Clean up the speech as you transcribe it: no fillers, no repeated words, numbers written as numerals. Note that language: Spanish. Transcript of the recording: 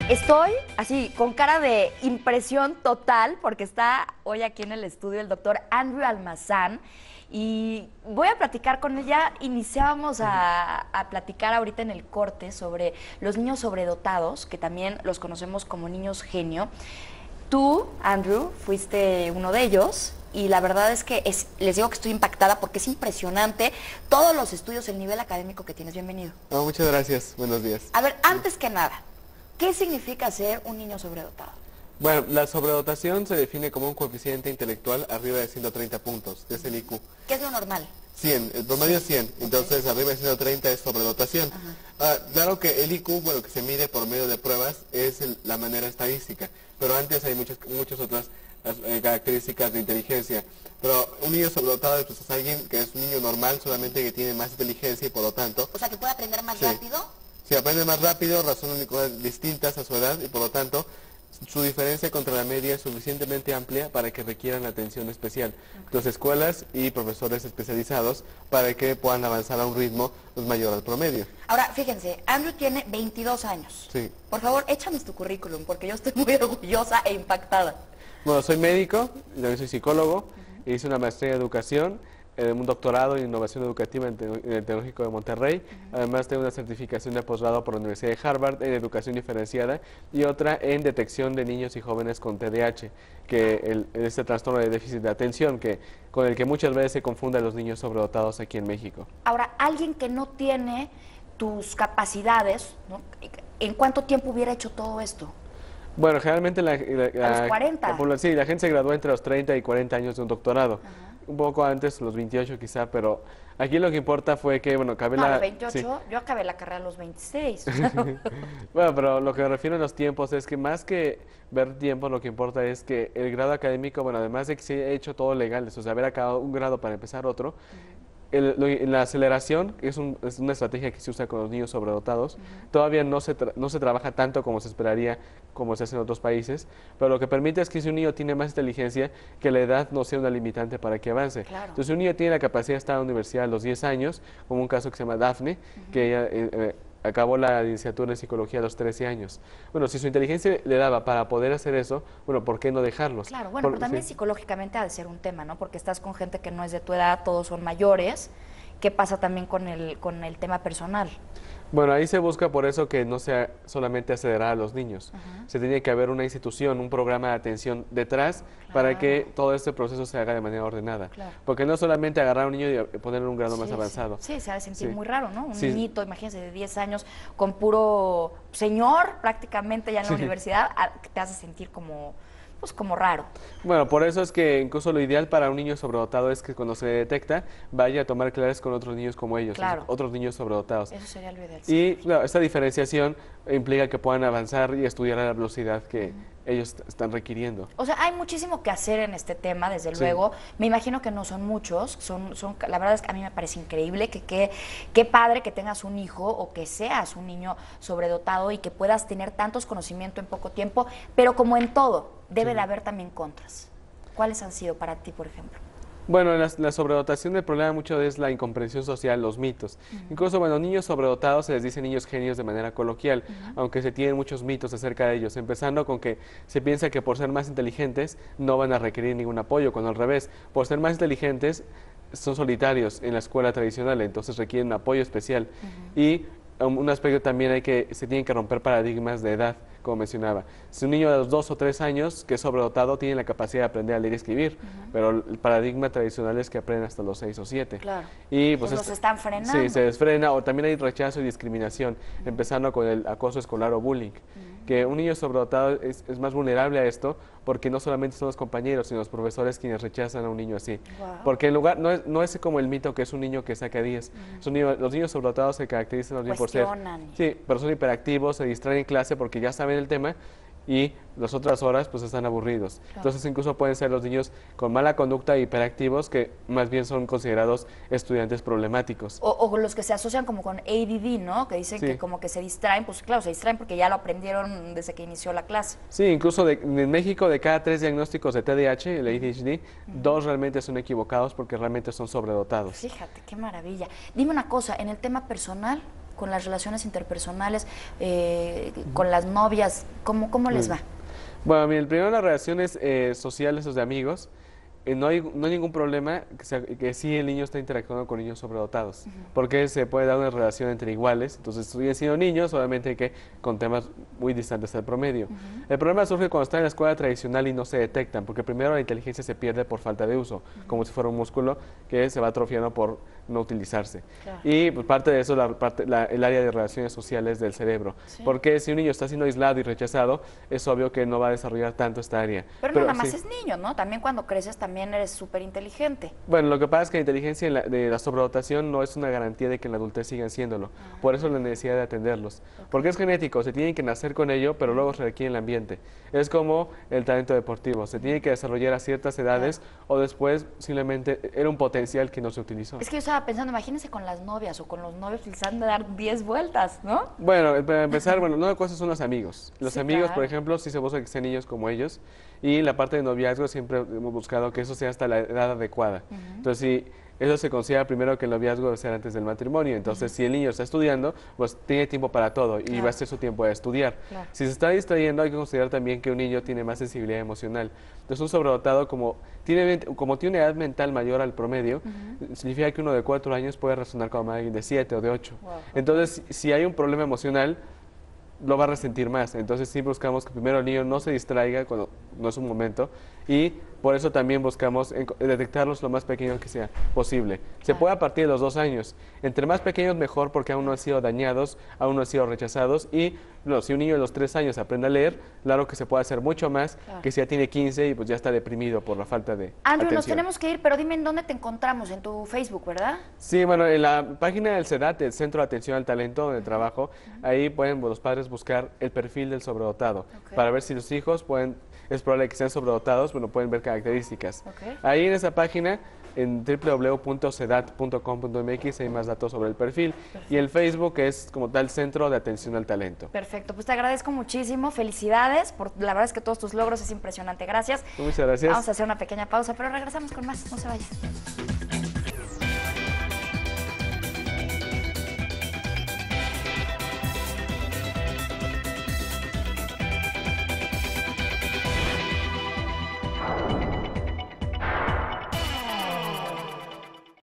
Estoy así, con cara de impresión total, porque está hoy aquí en el estudio el doctor Andrew Almazán y voy a platicar con ella. Iniciábamos a platicar ahorita en el corte sobre los niños sobredotados, que también los conocemos como niños genio. Tú, Andrew, fuiste uno de ellos. Y la verdad es que les digo que estoy impactada porque es impresionante todos los estudios, el nivel académico que tienes. Bienvenido. Oh, muchas gracias, buenos días. A ver, antes que nada, ¿qué significa ser un niño sobredotado? Bueno, la sobredotación se define como un coeficiente intelectual arriba de 130 puntos, que es el IQ. ¿Qué es lo normal? 100, el promedio es 100, entonces arriba de 130 es sobredotación. Claro que el IQ, bueno, que se mide por medio de pruebas, es la manera estadística, pero antes hay muchas otras características de inteligencia. Pero un niño sobredotado pues, es alguien que es un niño normal, solamente que tiene más inteligencia y por lo tanto... O sea, que puede aprender más rápido. Si aprende más rápido, razonan cosas distintas a su edad y por lo tanto su diferencia contra la media es suficientemente amplia para que requieran atención especial. Entonces, escuelas y profesores especializados para que puedan avanzar a un ritmo pues, mayor al promedio. Ahora, fíjense, Andrew tiene 22 años. Sí. Por favor, échame tu currículum, porque yo estoy muy orgullosa e impactada. Bueno, soy médico, también soy psicólogo, hice una maestría en educación, un doctorado en innovación educativa en el Tecnológico de Monterrey. Además tengo una certificación de posgrado por la Universidad de Harvard en educación diferenciada y otra en detección de niños y jóvenes con TDAH, que este trastorno de déficit de atención con el que muchas veces se confunde a los niños sobredotados aquí en México. Ahora, alguien que no tiene tus capacidades, ¿no? ¿En cuánto tiempo hubiera hecho todo esto? Bueno, generalmente a los 40. Sí, la gente se gradúa entre los 30 y 40 años de un doctorado. Un poco antes, los 28 quizá, pero aquí lo que importa fue que, bueno, acabé a la... los 28, sí. yo acabé la carrera a los 26. Bueno, pero lo que me refiero a los tiempos es que más que ver tiempo, lo que importa es que el grado académico, bueno, además de que se haya hecho todo legal, o sea, haber acabado un grado para empezar otro, la aceleración, que es una estrategia que se usa con los niños sobredotados, todavía no se trabaja tanto como se esperaría, como se hace en otros países, pero lo que permite es que si un niño tiene más inteligencia, que la edad no sea una limitante para que avance. Claro. Entonces, si un niño tiene la capacidad de estar en la universidad a los 10 años, como un caso que se llama Daphne, que ella acabó la licenciatura en psicología a los 13 años. Bueno, si su inteligencia le daba para poder hacer eso, bueno, ¿por qué no dejarlos? Claro, bueno, pero también psicológicamente ha de ser un tema, ¿no? Porque estás con gente que no es de tu edad, todos son mayores. ¿Qué pasa también con el tema personal? Bueno, ahí se busca por eso que no sea solamente acelerar a los niños. Se tiene que haber una institución, un programa de atención detrás para que todo este proceso se haga de manera ordenada. Porque no solamente agarrar a un niño y ponerlo en un grado más avanzado. Sí, se ha de sentir muy raro, ¿no? Un niñito, imagínense, de 10 años, con puro señor prácticamente ya en la universidad, te hace sentir como... pues como raro. Bueno, por eso es que incluso lo ideal para un niño sobredotado es que cuando se detecta vaya a tomar clases con otros niños como ellos, otros niños sobredotados. Eso sería lo ideal. Y claro, esta diferenciación implica que puedan avanzar y estudiar a la velocidad que ellos están requiriendo. O sea, hay muchísimo que hacer en este tema, desde luego. Me imagino que no son muchos, la verdad es que a mí me parece increíble qué padre que tengas un hijo o que seas un niño sobredotado y que puedas tener tantos conocimientos en poco tiempo, pero como en todo, debe de haber también contras. ¿Cuáles han sido para ti, por ejemplo? Bueno, la sobredotación, el problema mucho es la incomprensión social, los mitos. Incluso, bueno, niños sobredotados se les dice niños genios de manera coloquial, aunque se tienen muchos mitos acerca de ellos, empezando con que se piensa que por ser más inteligentes no van a requerir ningún apoyo, cuando al revés, por ser más inteligentes son solitarios en la escuela tradicional, entonces requieren apoyo especial. Y un aspecto también se tienen que romper paradigmas de edad, como mencionaba. Si un niño de los 2 o 3 años que es sobredotado tiene la capacidad de aprender a leer y escribir, pero el paradigma tradicional es que aprenden hasta los 6 o 7. Claro. Y pues los están frenando. Sí, se desfrena, o también hay rechazo y discriminación, empezando con el acoso escolar o bullying. Que un niño sobredotado es más vulnerable a esto porque no solamente son los compañeros, sino los profesores quienes rechazan a un niño así. Porque en lugar, no es como el mito que es un niño que saca 10. Los niños sobredotados se caracterizan más bien por ser... Sí, pero son hiperactivos, se distraen en clase porque ya saben el tema y las otras horas pues están aburridos. Entonces incluso pueden ser los niños con mala conducta hiperactivos que más bien son considerados estudiantes problemáticos. O los que se asocian como con ADD, ¿no? Que dicen que como que se distraen, pues claro, se distraen porque ya lo aprendieron desde que inició la clase. Sí, incluso en México de cada 3 diagnósticos de TDAH, el ADHD, 2 realmente son equivocados porque realmente son sobredotados. Fíjate, qué maravilla. Dime una cosa, en el tema personal, con las relaciones interpersonales, con las novias? ¿Cómo les va? Bueno, mira, primero las relaciones sociales o de amigos, no hay ningún problema que sí el niño está interactuando con niños sobredotados, porque se puede dar una relación entre iguales, entonces siguen siendo niños, obviamente que con temas muy distantes del promedio. El problema surge cuando están en la escuela tradicional y no se detectan, porque primero la inteligencia se pierde por falta de uso, como si fuera un músculo que se va atrofiando por no utilizarse. Claro. Y pues, parte de eso el área de relaciones sociales del cerebro, porque si un niño está siendo aislado y rechazado, es obvio que no va a desarrollar tanto esta área. Pero no nada más es niño, ¿no? También cuando creces también eres súper inteligente. Bueno, lo que pasa es que la inteligencia de la sobredotación no es una garantía de que en la adultez sigan siéndolo. Por eso la necesidad de atenderlos. Porque es genético, se tienen que nacer con ello, pero luego se requiere el ambiente. Es como el talento deportivo, se tiene que desarrollar a ciertas edades o después simplemente era un potencial que no se utilizó. Es que yo estaba pensando, imagínense con las novias o con los novios les han de dar 10 vueltas, ¿no? Bueno, para empezar, una cosa son los amigos. Los amigos, claro. por ejemplo, sí se busca que sean niños como ellos. Y la parte de noviazgo siempre hemos buscado que eso sea hasta la edad adecuada. Entonces, sí, eso se considera primero que el noviazgo debe ser antes del matrimonio. Entonces, si el niño está estudiando, pues tiene tiempo para todo y va a ser su tiempo de estudiar. Si se está distrayendo, hay que considerar también que un niño tiene más sensibilidad emocional. Entonces, un sobredotado, como tiene una edad mental mayor al promedio, significa que uno de 4 años puede razonar como alguien de 7 o de 8. Entonces, si hay un problema emocional, lo va a resentir más. Entonces sí buscamos que primero el niño no se distraiga cuando no es un momento y por eso también buscamos detectarlos lo más pequeño que sea posible. Se puede a partir de los 2 años. Entre más pequeños mejor porque aún no han sido dañados, aún no han sido rechazados y si un niño de los 3 años aprende a leer, claro que se puede hacer mucho más que si ya tiene 15 y pues ya está deprimido por la falta de Andrew, atención. nos tenemos que ir, pero dime en dónde te encontramos, en tu Facebook, ¿verdad? Sí, bueno, en la página del CEDAT, el Centro de Atención al Talento, donde trabajo, ahí pueden los padres buscar el perfil del sobredotado para ver si los hijos es probable que sean sobredotados, bueno, pueden ver características. Ahí en esa página, en www.cedat.com.mx hay más datos sobre el perfil y el Facebook es como tal Centro de Atención al Talento. Perfecto, pues te agradezco muchísimo, felicidades, la verdad es que todos tus logros es impresionante, gracias. Muchas gracias. Vamos a hacer una pequeña pausa, pero regresamos con más, no se vayan.